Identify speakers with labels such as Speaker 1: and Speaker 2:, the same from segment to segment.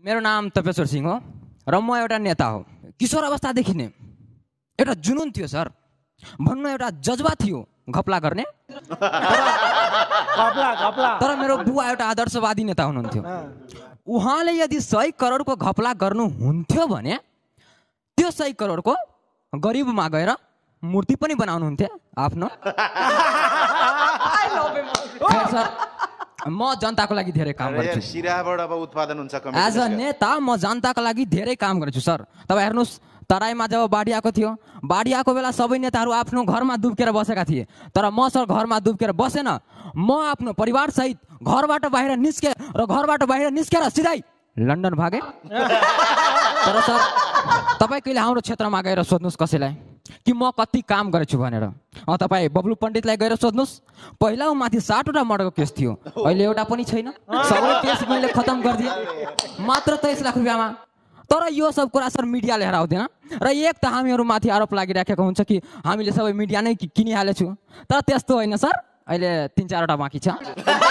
Speaker 1: मेरो नाम तपेश्वर सिंह हो र म एउटा नेता हो। किशोर अवस्थादेखि नै एउटा जुनुन थियो सर, भन्नु एउटा जज्बा थियो घपला गर्ने। तर मेरो बुवा एउटा आदर्शवादी नेता हुनुहुन्थ्यो। उहाँले यदि 100 करोडको घपला गर्नुहुन्थ्यो भने त्यो 100 करोडको गरिबमा गएर मूर्ति पनि बनाउनुहुन्थ्यो आफ्नो। सर म जनताको लागि धेरै काम गर्छु।
Speaker 2: सिराबाट अब उत्पादन हुन्छ।
Speaker 1: एज अ नेता म जनताको लागि धेरै काम गर्छु सर। तपाईँ हेर्नुहोस्, तराईमा जब बाढी आएको थियो, बाढी आएको बेला सबै नेताहरू आफ्नो घरमा डुब्केर बसेका थिए। तर म सर घरमा डुब्केर बसेन, म आफ्नो परिवार सहित घरबाट बाहिर निस्के र घरबाट बाहिर निस्केर सिधै लन्डन भागे। तर सर तपाईँ कहिले हाम्रो क्षेत्रमा गएर सोध्नुहोस् कसैलाई कि म कति काम गरेछु भनेर। तपाईँ बब्लु पण्डितलाई गएर सोध्नुहोस्, पहिला माथि 60वटा मर्डरको केस थियो, अहिले एउटा पनि छैन। सबै केस मैले खतम गरिदिएँ मात्र 23 लाख रुपियाँमा। तर यो सब कुरा सर मिडिया लिएर आउँदैन र एक त हामीहरूमाथि आरोप लागिराखेको हुन्छ कि हामीले सबै मिडिया नै किनिहालेछु। तर त्यस्तो होइन सर, अहिले 3-4वटा बाँकी छ।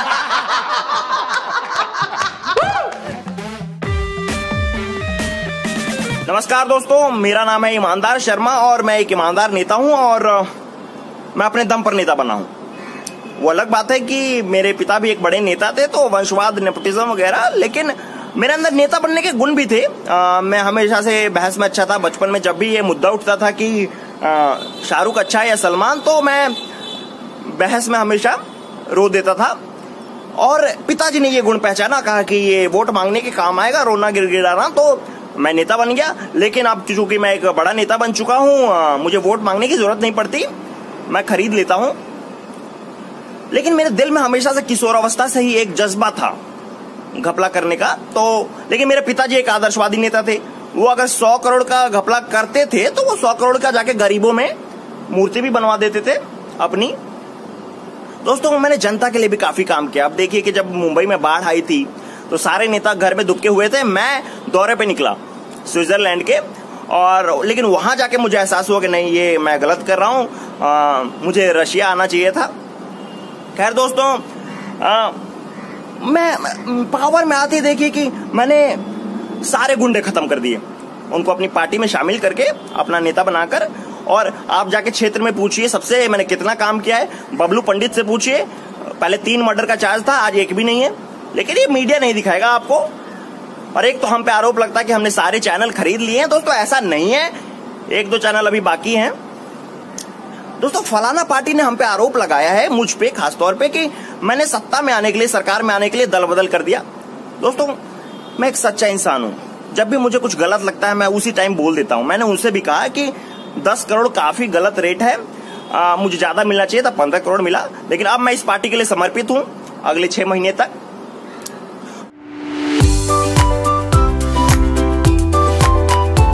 Speaker 3: नमस्कार दोस्तों, मेरा नाम है ईमानदार शर्मा और मैं एक ईमानदार नेता हूं और मैं अपने दम पर नेता बना हूं। वो अलग बात है कि मेरे पिता भी एक बड़े नेता थे, तो वंशवाद, नेपोटिज्म वगैरह, लेकिन मेरे अंदर नेता बनने के गुण भी थे। मैं हमेशा से बहस में अच्छा था। बचपन में जब भी ये मुद्दा उठता था कि शाहरुख अच्छा है या सलमान, तो मैं बहस में हमेशा रो देता था। और पिताजी ने ये गुण पहचाना, कहा कि ये वोट मांगने के काम आएगा, रोना गिड़गिड़ाना, तो मैं नेता बन गया। लेकिन अब चूंकि मैं एक बड़ा नेता बन चुका हूं, मुझे वोट मांगने की जरूरत नहीं पड़ती, मैं खरीद लेता हूं। लेकिन मेरे दिल में हमेशा से किशोर अवस्था से ही एक जज्बा था घपला करने का। तो लेकिन मेरे पिताजी एक आदर्शवादी नेता थे। वो अगर 100 करोड़ का घपला करते थे तो वो 100 करोड़ का जाके गरीबों में मूर्ति भी बनवा देते थे अपनी। दोस्तों मैंने जनता के लिए भी काफी काम किया। अब देखिए कि जब मुंबई में बाढ़ आई थी तो सारे नेता घर में दुबके हुए थे। मैं दौरे पे निकला स्विट्जरलैंड के, और लेकिन वहां जाके मुझे एहसास हुआ कि नहीं, ये मैं गलत कर रहा हूं, मुझे रशिया आना चाहिए था। खैर दोस्तों, मैं पावर में आते देखिए कि मैंने सारे गुंडे खत्म कर दिए, उनको अपनी पार्टी में शामिल करके अपना नेता बनाकर। और आप जाके क्षेत्र में पूछिए सबसे मैंने कितना काम किया है। बबलू पंडित से पूछिए, पहले 3 मर्डर का चार्ज था, आज एक भी नहीं है। लेकिन ये मीडिया नहीं दिखाएगा आपको। और एक तो हम पे आरोप लगता है कि हमने सारे चैनल खरीद लिए हैं। दोस्तों ऐसा नहीं है, 1-2 चैनल अभी बाकी हैं। दोस्तों फलाना पार्टी ने हम पे आरोप लगाया है, मुझ पे खासतौर पे, कि मैंने सत्ता में आने के लिए, सरकार में आने के लिए दल बदल कर दिया। दोस्तों मैं एक सच्चा इंसान हूं, जब भी मुझे कुछ गलत लगता है मैं उसी टाइम बोल देता हूं। मैंने उनसे भी कहा कि 10 करोड़ काफी गलत रेट है, मुझे ज्यादा मिलना चाहिए था, 15 करोड़ मिला। लेकिन अब मैं इस पार्टी के लिए समर्पित हूं अगले 6 महीने तक।